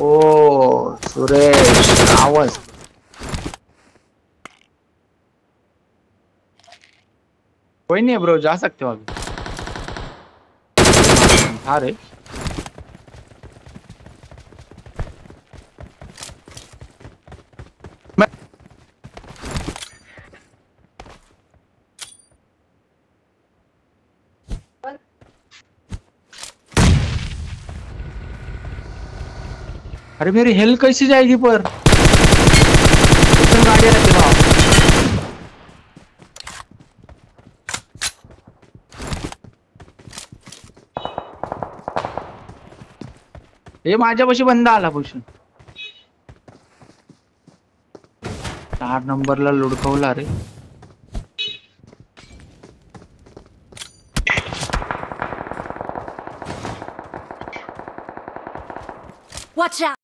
ओ सुरेश आवाज कोई नहीं है ब्रो, जा सकते हो अभी। था रे। अरे मेरी हेल्थ कैसी जाएगी पर गाड़ी रहती ना। हे माझ्यापाशी बंदा आला भूषण, 4 नंबरला लुडकवला रे. Watch out!